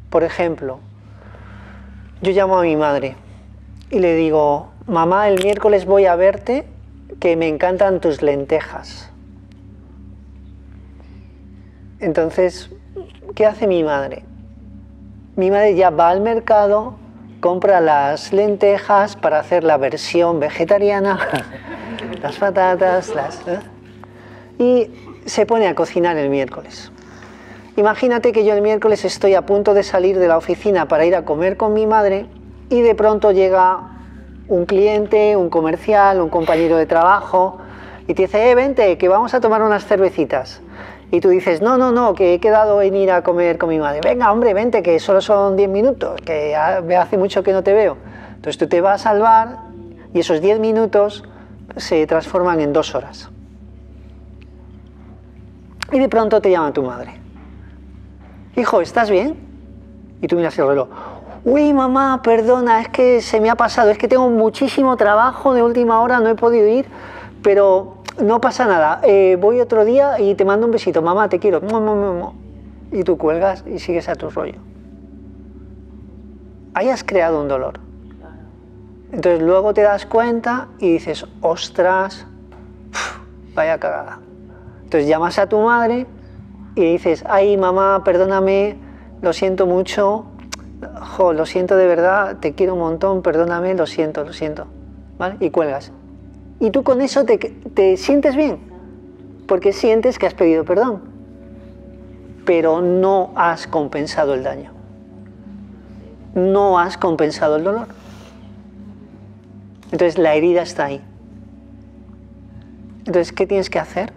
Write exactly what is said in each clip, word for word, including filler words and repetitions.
Por ejemplo, yo llamo a mi madre y le digo, mamá, el miércoles voy a verte, que me encantan tus lentejas. Entonces, ¿qué hace mi madre? Mi madre ya va al mercado, compra las lentejas para hacer la versión vegetariana, las patatas, las, ¿eh? y se pone a cocinar el miércoles. Imagínate que yo el miércoles estoy a punto de salir de la oficina para ir a comer con mi madre y de pronto llega un cliente, un comercial, un compañero de trabajo y te dice, eh, vente, que vamos a tomar unas cervecitas. Y tú dices, no, no, no, que he quedado en ir a comer con mi madre. Venga, hombre, vente, que solo son diez minutos, que hace mucho que no te veo. Entonces tú te vas al bar y esos diez minutos se transforman en dos horas. Y de pronto te llama tu madre. Hijo, ¿estás bien? Y tú miras el reloj. Uy, mamá, perdona, es que se me ha pasado, es que tengo muchísimo trabajo de última hora, no he podido ir, pero no pasa nada, eh, voy otro día y te mando un besito, mamá, te quiero. Y tú cuelgas y sigues a tu rollo. Ahí has creado un dolor. Entonces luego te das cuenta y dices, ostras, vaya cagada. Entonces llamas a tu madre y dices, ay, mamá, perdóname, lo siento mucho, jo, lo siento de verdad, te quiero un montón, perdóname, lo siento, lo siento. ¿Vale? Y cuelgas. Y tú con eso te, te sientes bien, porque sientes que has pedido perdón, pero no has compensado el daño, no has compensado el dolor. Entonces la herida está ahí. Entonces, ¿qué tienes que hacer?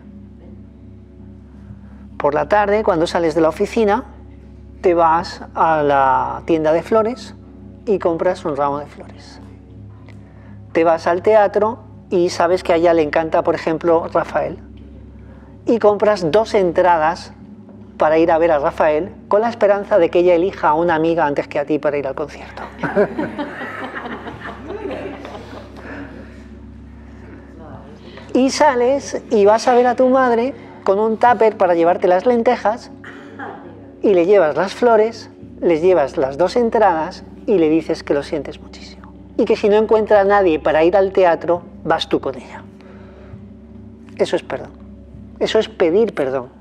Por la tarde, cuando sales de la oficina, te vas a la tienda de flores y compras un ramo de flores. Te vas al teatro y sabes que a ella le encanta, por ejemplo, Rafael. Y compras dos entradas para ir a ver a Rafael con la esperanza de que ella elija a una amiga antes que a ti para ir al concierto. Y sales y vas a ver a tu madre con un tupper para llevarte las lentejas y le llevas las flores, les llevas las dos entradas y le dices que lo sientes muchísimo. Y que si no encuentra a nadie para ir al teatro, vas tú con ella. Eso es perdón. Eso es pedir perdón.